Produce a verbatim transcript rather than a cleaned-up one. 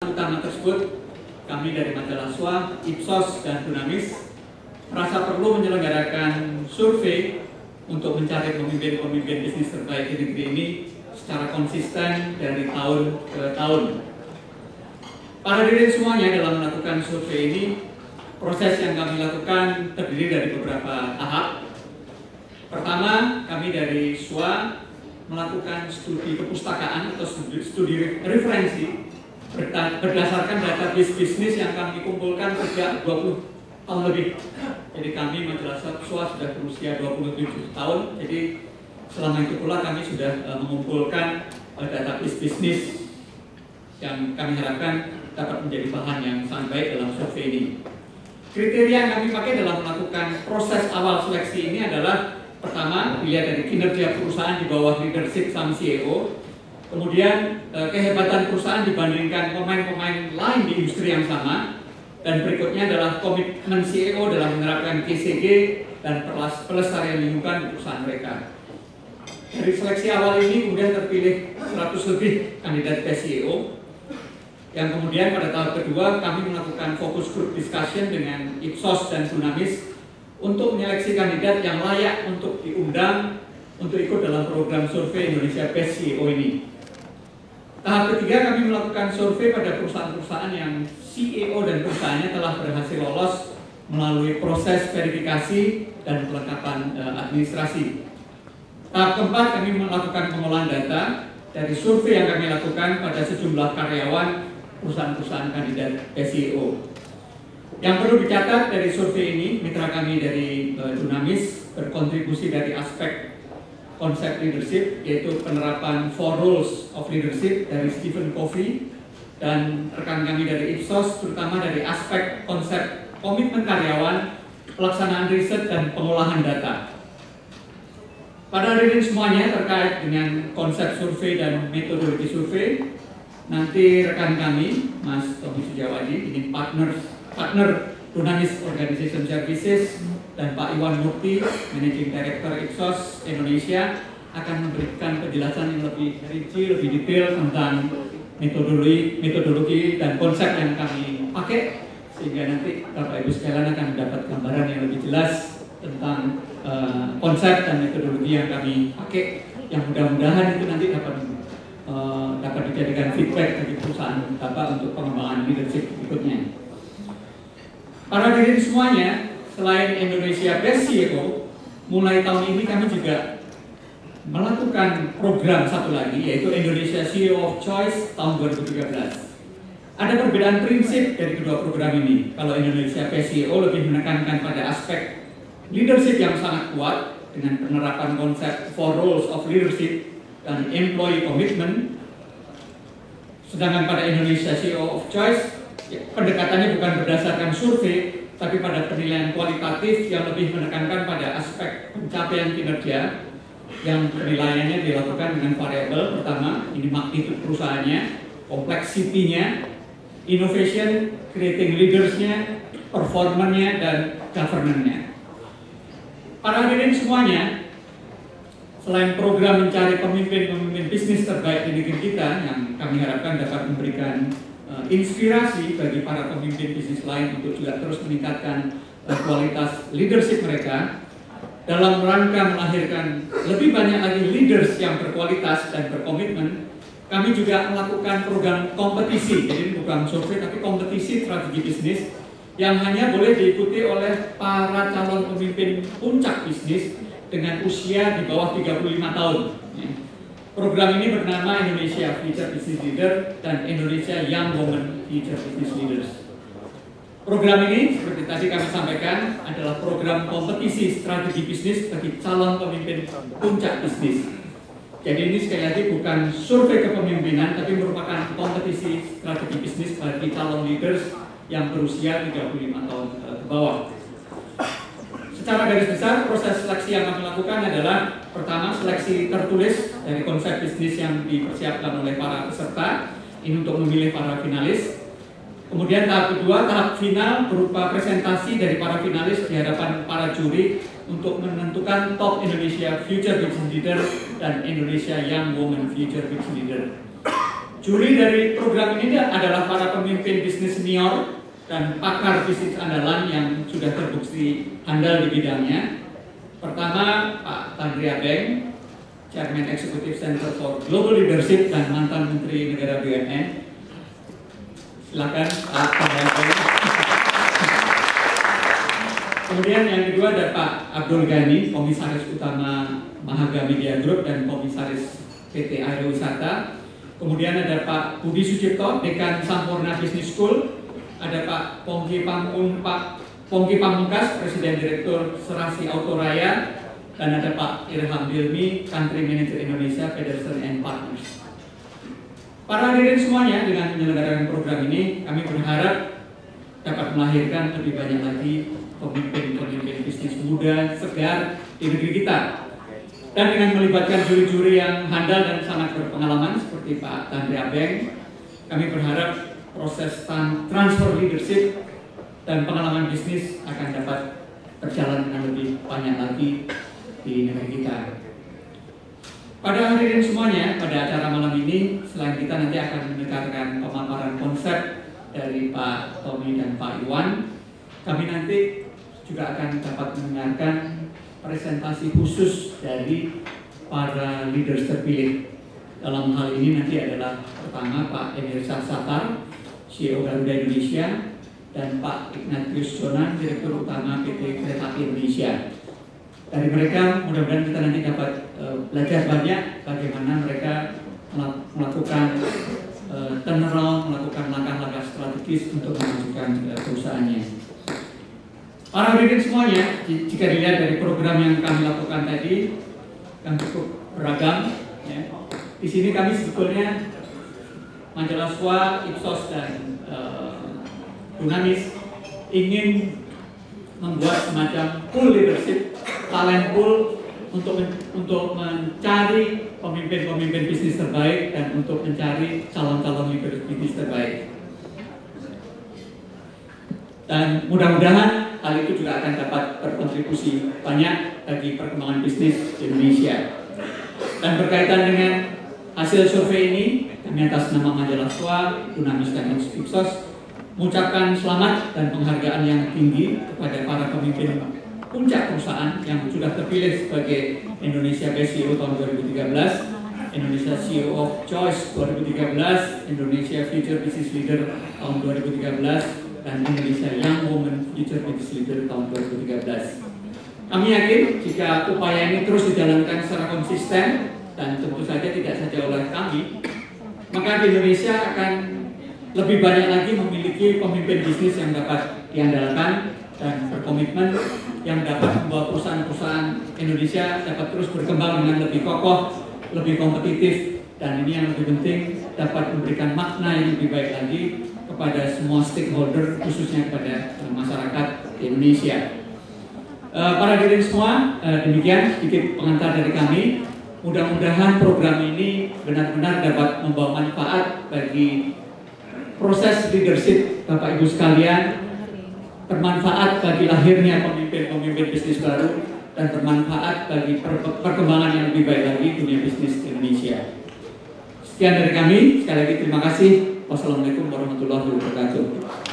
Utama tersebut, kami dari majalah S W A, Ipsos, dan Dunamis merasa perlu menyelenggarakan survei untuk mencari pemimpin-pemimpin bisnis terbaik di negeri ini secara konsisten dari tahun ke tahun. Para hadirin semuanya, dalam melakukan survei ini, proses yang kami lakukan terdiri dari beberapa tahap. Pertama, kami dari S W A melakukan studi kepustakaan atau studi, studi referensi berdasarkan database bisnis yang kami kumpulkan sejak dua puluh tahun lebih. Jadi kami majalah S W A sudah berusia dua puluh tujuh tahun. Jadi selama itu pula kami sudah uh, mengumpulkan uh, database bisnis yang kami harapkan dapat menjadi bahan yang sangat baik dalam survei ini. Kriteria yang kami pakai dalam melakukan proses awal seleksi ini adalah pertama, dilihat dari kinerja perusahaan di bawah leadership sang C E O. Kemudian eh, kehebatan perusahaan dibandingkan pemain-pemain lain di industri yang sama. Dan berikutnya adalah komitmen C E O dalam menerapkan K C G dan pelestarian lingkungan di perusahaan mereka. Dari seleksi awal ini kemudian terpilih seratus lebih kandidat C E O. Yang kemudian pada tahap kedua kami melakukan focus group discussion dengan Ipsos dan Dunamis untuk menyeleksi kandidat yang layak untuk diundang untuk ikut dalam program survei Indonesia Best C E O ini. Tahap ketiga kami melakukan survei pada perusahaan-perusahaan yang C E O dan perusahaannya telah berhasil lolos melalui proses verifikasi dan kelengkapan uh, administrasi. Tahap keempat kami melakukan pengolahan data dari survei yang kami lakukan pada sejumlah karyawan perusahaan-perusahaan kandidat C E O. Yang perlu dicatat dari survei ini, mitra kami dari uh, Dunamis berkontribusi dari aspek konsep leadership, yaitu penerapan four rules of leadership dari Stephen Covey, dan rekan kami dari Ipsos terutama dari aspek konsep komitmen karyawan, pelaksanaan riset, dan pengolahan data. Pada hadirin semuanya, terkait dengan konsep survei dan metodologi survei, nanti rekan kami, Mas Tommy Sujawadi, ini partner partner Dunamis Organization Services, dan Pak Iwan Murti, Managing Director Ipsos Indonesia, akan memberikan penjelasan yang lebih rinci, lebih detail tentang metodologi, metodologi dan konsep yang kami pakai, sehingga nanti Bapak Ibu sekalian akan mendapat gambaran yang lebih jelas tentang uh, konsep dan metodologi yang kami pakai, yang mudah-mudahan itu nanti dapat uh, dapat dijadikan feedback bagi perusahaan Bapak untuk pengembangan leadership berikutnya. Para hadirin semuanya, selain Indonesia Best C E O, mulai tahun ini kami juga melakukan program satu lagi, yaitu Indonesia C E O of Choice tahun dua ribu tiga belas. Ada perbedaan prinsip dari kedua program ini. Kalau Indonesia Best C E O lebih menekankan pada aspek leadership yang sangat kuat dengan penerapan konsep four roles of leadership dan employee commitment. Sedangkan pada Indonesia C E O of Choice, ya, pendekatannya bukan berdasarkan survei, tapi pada penilaian kualitatif yang lebih menekankan pada aspek pencapaian kinerja, yang penilaiannya dilakukan dengan variabel pertama, ini magnitude perusahaannya, kompleksitinya, innovation, creating leaders-nya, performance-nya, dan governance-nya. Para hadirin semuanya, selain program mencari pemimpin-pemimpin bisnis terbaik di negeri kita yang kami harapkan dapat memberikan uh, inspirasi bagi para pemimpin bisnis lain untuk juga terus meningkatkan uh, kualitas leadership mereka, dalam rangka melahirkan lebih banyak lagi leaders yang berkualitas dan berkomitmen, kami juga melakukan program kompetisi, jadi bukan survei tapi kompetisi strategi bisnis yang hanya boleh diikuti oleh para calon pemimpin puncak bisnis dengan usia di bawah tiga puluh lima tahun. Program ini bernama Indonesia Future Business Leader dan Indonesia Young Women Future Business Leaders. Program ini, seperti tadi kami sampaikan, adalah program kompetisi strategi bisnis bagi calon pemimpin puncak bisnis. Jadi ini sekali lagi bukan survei kepemimpinan, tapi merupakan kompetisi strategi bisnis bagi calon leaders yang berusia tiga puluh lima tahun ke bawah. Secara garis besar, proses seleksi yang kami lakukan adalah pertama, seleksi tertulis dari konsep bisnis yang dipersiapkan oleh para peserta, ini untuk memilih para finalis. Kemudian tahap kedua, tahap final berupa presentasi dari para finalis di hadapan para juri untuk menentukan top Indonesia Future Business Leader dan Indonesia Young Women Future Business Leader. Juri dari program ini adalah para pemimpin bisnis senior dan pakar bisnis andalan yang sudah terbukti andal di bidangnya. Pertama, Pak Tandri Abeng, Chairman Executive Center for Global Leadership dan mantan Menteri Negara B U M N. Silakan Pak Tandri Abeng. Kemudian yang kedua ada Pak Abdul Ghani, Komisaris Utama Mahaga Media Group dan Komisaris P T Aerowisata. Kemudian ada Pak Budi Sucipto, Dekan Sampurna Business School. Ada Pak Pongki Pangkun, Pak Pongki Pamungkas, Presiden Direktur Serasi Autoraya. Dan ada Pak Irham Dilmi, Country Manager Indonesia, Pedersen and Partners. Para hadirin semuanya, dengan menyelenggarakan program ini, kami berharap dapat melahirkan lebih banyak lagi pemimpin-pemimpin bisnis muda, segar di negeri kita. Dan dengan melibatkan juri-juri yang handal dan sangat berpengalaman seperti Pak Tandri Abeng, kami berharap proses transfer leadership dan pengalaman bisnis akan dapat berjalan dengan lebih banyak lagi di negeri kita. Pada hadirin semuanya, pada acara malam ini, selain kita nanti akan mendengarkan pemaparan konsep dari Pak Tommy dan Pak Iwan, kami nanti juga akan dapat mendengarkan presentasi khusus dari para leaders terpilih. Dalam hal ini nanti adalah pertama Pak Emir Syahsatar, C E O Garuda Indonesia, dan Pak Ignatius Jonan, Direktur Utama P T Kereta Api Indonesia. Dari mereka mudah-mudahan kita nanti dapat uh, belajar banyak bagaimana mereka melakukan uh, turnaround, melakukan langkah-langkah strategis untuk memajukan uh, perusahaannya. Para hadirin semuanya, jika dilihat dari program yang kami lakukan tadi, yang cukup beragam, ya, di sini kami sebetulnya Majalah S W A, Ipsos dan uh, Dunamis ingin membuat semacam pool leadership, talent pool untuk men untuk mencari pemimpin-pemimpin bisnis terbaik dan untuk mencari calon-calon leader bisnis terbaik. Dan mudah-mudahan hal itu juga akan dapat berkontribusi banyak bagi perkembangan bisnis di Indonesia. Dan berkaitan dengan hasil survei ini, kami atas nama Majalah S W A, Dunamis dan Ipsos mengucapkan selamat dan penghargaan yang tinggi kepada para pemimpin puncak perusahaan yang sudah terpilih sebagai Indonesia Best C E O tahun dua ribu tiga belas, Indonesia C E O of Choice dua ribu tiga belas, Indonesia Future Business Leader tahun dua ribu tiga belas, dan Indonesia Young Women Future Business Leader tahun dua ribu tiga belas. Kami yakin jika upaya ini terus dijalankan secara konsisten dan tentu saja tidak saja oleh kami, maka di Indonesia akan lebih banyak lagi memiliki pemimpin bisnis yang dapat diandalkan dan berkomitmen, yang dapat membawa perusahaan-perusahaan Indonesia dapat terus berkembang dengan lebih kokoh, lebih kompetitif, dan ini yang lebih penting dapat memberikan makna yang lebih baik lagi kepada semua stakeholder, khususnya kepada masyarakat Indonesia. Uh, para hadirin semua, uh, demikian sedikit pengantar dari kami. Mudah-mudahan program ini benar-benar dapat membawa manfaat bagi proses leadership Bapak Ibu sekalian, bermanfaat bagi lahirnya pemimpin-pemimpin bisnis baru, dan bermanfaat bagi per perkembangan yang lebih baik lagi dunia bisnis Indonesia. Sekian dari kami, sekali lagi terima kasih. Wassalamualaikum warahmatullahi wabarakatuh.